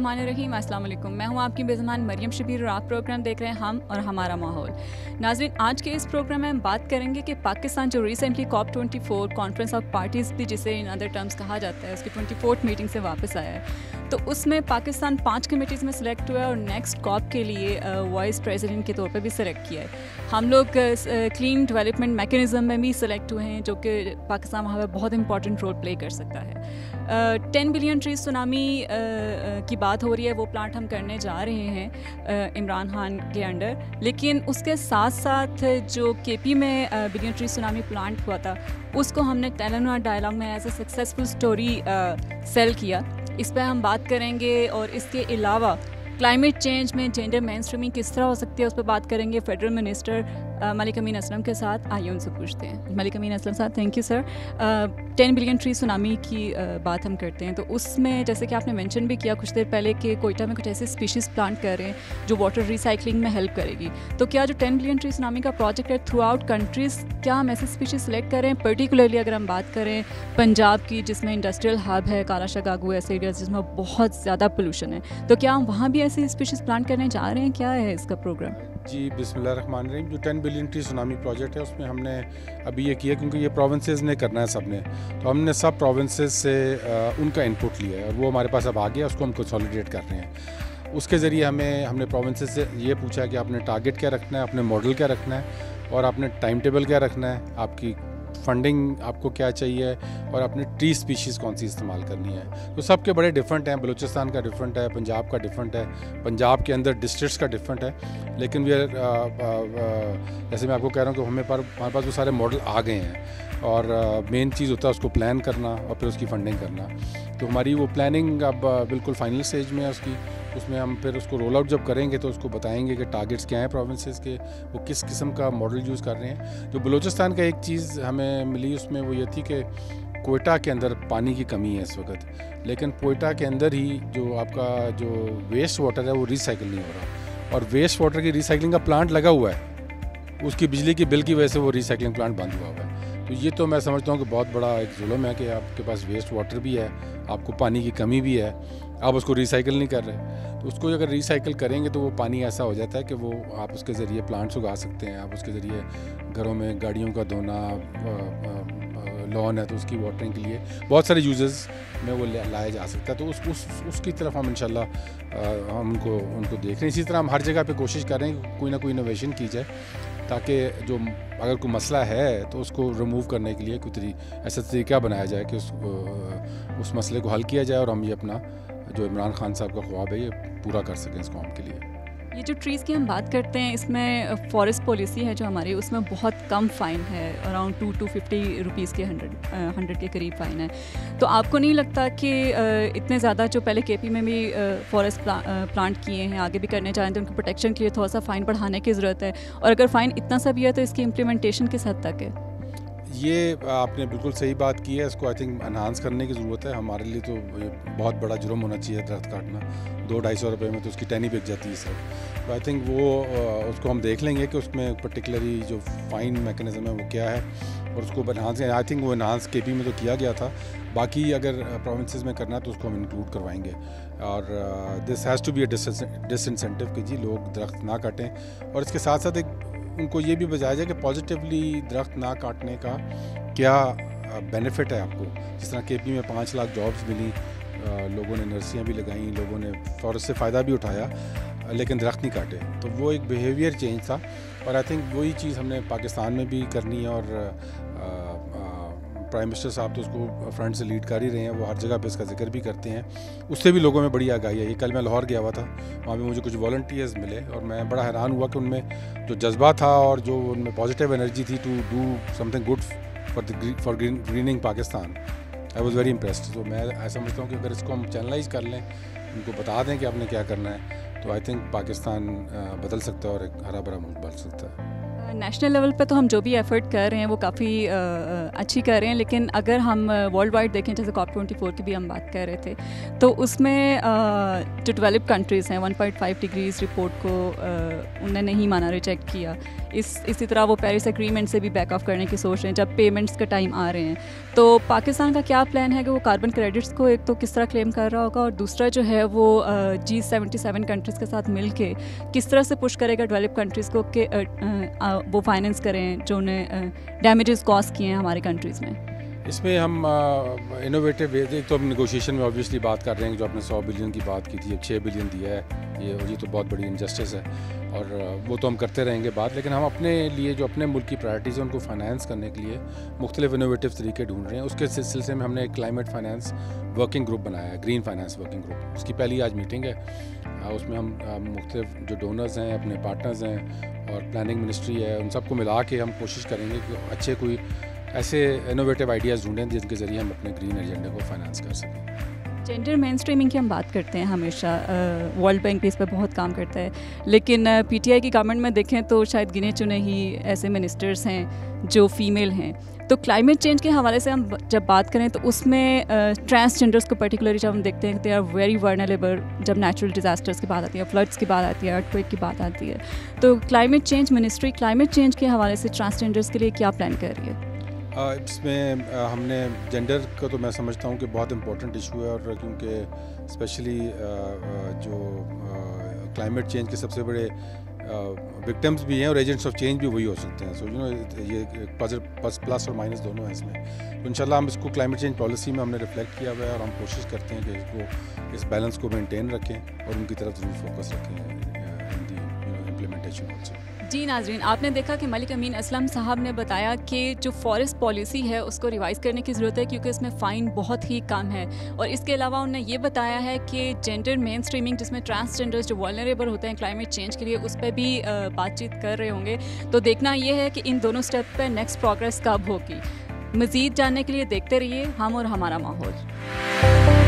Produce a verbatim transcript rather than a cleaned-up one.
बिस्मिल्लाहिर्रहमानिर्रहीम। अस्सलाम वालेकुम। मैं हूं आपकी मेज़बान मरियम शबीर और आप प्रोग्राम देख रहे हैं हम और हमारा माहौल। नाज़रीन, आज के इस प्रोग्राम में हम बात करेंगे कि पाकिस्तान जो recently COP twenty four conference of parties भी जिसे इन अदर टर्म्स कहा जाता है, उसकी ट्वेंटी फोर्थ मीटिंग से वापस आया है। तो उसमें पाकिस्तान पाँच कमेटीज़ में सेलेक्ट हुआ है और नेक्स्ट कॉप के लिए वाइस प्रेसिडेंट के तौर पर भी सेलेक्ट किया है। हम लोग क्लीन डेवलपमेंट मैकेनिज़्म में भी सेलेक्ट हुए हैं, जो कि पाकिस्तान वहाँ पर बहुत इंपॉर्टेंट रोल प्ले कर सकता है। टेन बिलियन ट्री सुनामी की बात हो रही है, वो प्लांट हम करने जा रहे हैं इमरान खान के अंडर, लेकिन उसके साथ साथ जो के पी में बिलियन ट्री सुनामी प्लांट हुआ था, उसको हमने टेलीनॉर डायलॉग में as a successful story sell किया। इस पर हम बात करेंगे और इसके अलावा क्लाइमेट चेंज में जेंडर मेनस्ट्रीमिंग किस तरह हो सकती है, उस पर बात करेंगे फेडरल मिनिस्टर मलिक अमीन असलम के साथ। आइए उनसे पूछते हैं। मलिक अमीन असलम साहब, thank you sir. Ten billion tree tsunami की uh, बात हम करते हैं, तो उसमें जैसे कि आपने मेंशन भी किया कुछ देर पहले कि कोयटा में कुछ ऐसे स्पीशीज़ प्लांट कर रहे हैं जो वाटर रिसाइकलिंग में हेल्प करेगी। तो क्या जो टेन बिलियन ट्री सुनामी का प्रोजेक्ट है थ्रू आउट कंट्रीज़, क्या हम ऐसे स्पीशीज़ सेलेक्ट करें? पर्टिकुलरली अगर हम बात करें पंजाब की, जिसमें इंडस्ट्रियल हब है, काला शगागू ऐसे एरियाज जिसमें बहुत ज़्यादा पोल्यूशन है, तो क्या हम वहाँ भी ऐसे स्पीशीज़ प्लांट करने जा रहे हैं? क्या है इसका प्रोग्राम? जी, बिस्मिल्लाहिर्रहमानिर्रहीम। जो ten billion tree tsunami project है, उसमें हमने अभी ये किया क्योंकि ये प्रोविंसेस ने करना है सबने, तो हमने सब प्रोविंसेस से आ, उनका इनपुट लिया है और वो हमारे पास अब आ गया, उसको हम कंसोलिडेट कर रहे हैं। उसके ज़रिए हमें हमने प्रोविंसेस से ये पूछा है कि आपने टारगेट क्या रखना है, अपने मॉडल क्या रखना है और आपने टाइम टेबल क्या रखना है, आपकी फंडिंग आपको क्या चाहिए और अपने ट्री स्पीशीज़ कौन सी इस्तेमाल करनी है। तो सब के बड़े डिफरेंट हैं। बलूचिस्तान का डिफरेंट है, पंजाब का डिफरेंट है, पंजाब के अंदर डिस्ट्रिक्ट्स का डिफरेंट है, लेकिन वी आर जैसे मैं आपको कह रहा हूँ कि हमें पर हमारे पास वो सारे मॉडल आ गए हैं और मेन चीज़ होता है उसको प्लान करना और फिर उसकी फ़ंडिंग करना। तो हमारी वो प्लानिंग अब बिल्कुल फाइनल स्टेज में है उसकी। उसमें हम फिर उसको रोल आउट जब करेंगे तो उसको बताएंगे कि टारगेट्स क्या हैं प्रोविंसेस के, वो किस किस्म का मॉडल यूज़ कर रहे हैं। जो बलूचिस्तान का एक चीज़ हमें मिली उसमें वो ये थी कि कोयटा के अंदर पानी की कमी है इस वक्त, लेकिन कोयटा के अंदर ही जो आपका जो वेस्ट वाटर है वो रिसाइकिल नहीं हो रहा और वेस्ट वाटर की रिसाइकलिंग का प्लांट लगा हुआ है, उसकी बिजली की बिल की वजह से वो रिसाइकलिंग प्लांट बंद हुआ हुआ है। तो ये तो मैं समझता हूँ कि बहुत बड़ा एक जुल्म है कि आपके पास वेस्ट वाटर भी है, आपको पानी की कमी भी है, आप उसको रिसाइकिल नहीं कर रहे। तो उसको अगर रिसाइकिल करेंगे तो वो पानी ऐसा हो जाता है कि वो आप उसके ज़रिए प्लांट्स उगा सकते हैं, आप उसके ज़रिए घरों में गाड़ियों का धोना, लॉन है तो उसकी वाटरिंग के लिए बहुत सारे यूजेस में वो लाया जा सकता है। तो उस, उस उसकी तरफ हम इंशाल्लाह हम उनको उनको देख रहे हैं। इसी तरह हम हर जगह पे कोशिश कर रहे हैं कि कोई ना कोई इनोवेशन की जाए ताकि जो अगर कोई मसला है तो उसको रिमूव करने के लिए कोई ऐसा तरीका बनाया जाए कि उस उस मसले को हल किया जाए और हम ये अपना जो इमरान खान साहब का ख्वाब है ये पूरा कर सकें इस कौम के लिए। ये जो ट्रीज़ की हम बात करते हैं, इसमें फॉरेस्ट पॉलिसी है जो हमारी, उसमें बहुत कम फ़ाइन है, around two two fifty rupees के हंड्रेड हंड्रेड के करीब फ़ाइन है। तो आपको नहीं लगता कि इतने ज़्यादा जो पहले केपी में भी फॉरेस्ट प्ला, प्लांट किए हैं, आगे भी करने चाहें तो उनकी प्रोटेक्शन के लिए थोड़ा सा फ़ाइन बढ़ाने की ज़रूरत है, और अगर फ़ाइन इतना सा भी है तो इसकी इम्प्लीमेंटेशन किस हद तक है? ये आपने बिल्कुल सही बात की है, इसको आई थिंक एनहांस करने की ज़रूरत है। हमारे लिए तो ये बहुत बड़ा जुर्म होना चाहिए दरख्त काटना, दो ढाई सौ रुपये में तो उसकी टहनी बिक जाती है सर। तो आई थिंक वो उसको हम देख लेंगे कि उसमें पर्टिकुलरली जो फ़ाइन मैकेनिज़्म है वो क्या है और उसको एनहांस, आई थिंक वो एनहांस के पी में तो किया गया था, बाकी अगर प्रोविंसेस में करना है तो उसको हम इंक्लूड करवाएंगे। और this has to be a disincentive कि जी लोग दरख्त ना काटें, और इसके साथ साथ एक उनको ये भी बताया जाए कि पॉजिटिवली दरख्त ना काटने का क्या बेनिफिट है आपको। जिस तरह के पी में पाँच लाख जॉब्स मिली, लोगों ने नर्सरियाँ भी लगाई, लोगों ने फॉरेस्ट से फ़ायदा भी उठाया, लेकिन दरख्त नहीं काटे, तो वो एक बिहेवियर चेंज था। और आई थिंक वही चीज़ हमने पाकिस्तान में भी करनी है और प्राइम मिनिस्टर साहब तो उसको फ्रंट से लीड कर ही रहे हैं, वो हर जगह पे इसका जिक्र भी करते हैं। उससे भी लोगों में बड़ी आगाही है। कल मैं लाहौर गया हुआ था, वहाँ पे मुझे कुछ वॉलंटियर्स मिले और मैं बड़ा हैरान हुआ कि उनमें जो जज्बा था और जो उनमें पॉजिटिव एनर्जी थी to do something good for the for greening Pakistan, I was very impressed. तो मैं ऐसा समझता हूँ कि अगर इसको हम चैनलाइज कर लें, उनको बता दें कि आपने क्या करना है, तो आई थिंक पाकिस्तान बदल सकता है और एक हरा भरा मुल्क बन सकता है। नेशनल लेवल पे तो हम जो भी एफर्ट कर रहे हैं वो काफ़ी अच्छी कर रहे हैं, लेकिन अगर हम वर्ल्ड वाइड देखें, जैसे कॉप ट्वेंटी फोर की भी हम बात कर रहे थे, तो उसमें जो डेवलप्ड कंट्रीज़ हैं one point five degrees report को उन्होंने नहीं माना, रिजेक्ट किया। इस इसी तरह वो पेरिस एग्रीमेंट से भी बैक ऑफ करने की सोच रहे हैं जब पेमेंट्स का टाइम आ रहे हैं। तो पाकिस्तान का क्या प्लान है कि वो कार्बन क्रेडिट्स को एक तो किस तरह क्लेम कर रहा होगा, और दूसरा जो है वो जी सेवेंटी सेवन कंट्रीज़ के साथ मिल के किस तरह से पुश करेगा डेवलप कंट्रीज़ को कि वो फाइनेंस करें जो उन्हें डैमेजेस कॉज किए हैं हमारे कंट्रीज़ में। इसमें हम इनोवेटिव वे, एक तो हम नेगोशिएशन में ऑब्वियसली बात कर रहे हैं, जो आपने सौ बिलियन की बात की थी, अब छः बिलियन दिया है, ये और ये तो बहुत बड़ी इनजस्टिस है, और वो तो हम करते रहेंगे बात। लेकिन हम अपने लिए जो अपने मुल्क की प्रायोरिटीज़ हैं उनको फाइनेंस करने के लिए मुख्तलिफ इनोवेटिव तरीके ढूंढ रहे हैं। उसके सिलसिले में हमने एक क्लाइमेट फाइनेंस वर्किंग ग्रुप बनाया है, ग्रीन फाइनेंस वर्किंग ग्रुप। उसकी पहली आज मीटिंग है, उसमें हम मुख्तलिफ जो डोनर्स हैं, अपने पार्टनर्स हैं और प्लानिंग मिनिस्ट्री है, उन सबको मिला के हम कोशिश करेंगे कि अच्छे कोई ऐसे इनोवेटिव आइडियाज़ ढूंढें जिनके ज़रिए हम अपने ग्रीन एजेंडे को फाइनेंस कर सकें। जेंडर मेन स्ट्रीमिंग की हम बात करते हैं हमेशा, वर्ल्ड बैंक भी इस पर बहुत काम करता है, लेकिन पीटीआई की गवर्नमेंट में देखें तो शायद गिने चुने ही ऐसे मिनिस्टर्स हैं जो फीमेल हैं। तो क्लाइमेट चेंज के हवाले से हम जब बात करें तो उसमें ट्रांसजेंडर्स को पर्टिकुलरली जब हम देखते हैं दे आर वेरी वर्नरेबल, जब नेचुरल डिज़ास्टर्स की बात आती है, फ्लड्स की बात आती है, अर्थक्वेक की बात आती है। तो climate change ministry climate change के हवाले से ट्रांसजेंडर्स के लिए क्या प्लान कर रही है? इसमें हमने जेंडर का तो मैं समझता हूँ कि बहुत इम्पोर्टेंट इशू है, और क्योंकि स्पेशली जो क्लाइमेट चेंज के सबसे बड़े विक्टिम्स भी हैं और एजेंट्स ऑफ चेंज भी वही हो सकते हैं। सो यू नो ये प्लस प्लस और माइनस दोनों हैं इसमें। तो इंशाल्लाह हम इसको क्लाइमेट चेंज पॉलिसी में हमने रिफ्लेक्ट किया हुआ है, और हम कोशिश करते हैं कि इसको इस बैलेंस को मेंटेन रखें और उनकी तरफ ज़रूर फोकस रखें इन दी इम्प्लीमेंटेशन ऑल्सो। जी नाजरीन, आपने देखा कि मलिक अमीन असलम साहब ने बताया कि जो फॉरेस्ट पॉलिसी है उसको रिवाइज़ करने की ज़रूरत है क्योंकि इसमें फ़ाइन बहुत ही कम है, और इसके अलावा उन्होंने ये बताया है कि जेंडर मेन स्ट्रीमिंग जिसमें ट्रांसजेंडर्स जो वल्नरेबल होते हैं क्लाइमेट चेंज के लिए, उस पर भी बातचीत कर रहे होंगे। तो देखना ये है कि इन दोनों स्टेप पर नेक्स्ट प्रोग्रेस कब होगी। मज़ीद जानने के लिए देखते रहिए हम और हमारा माहौल।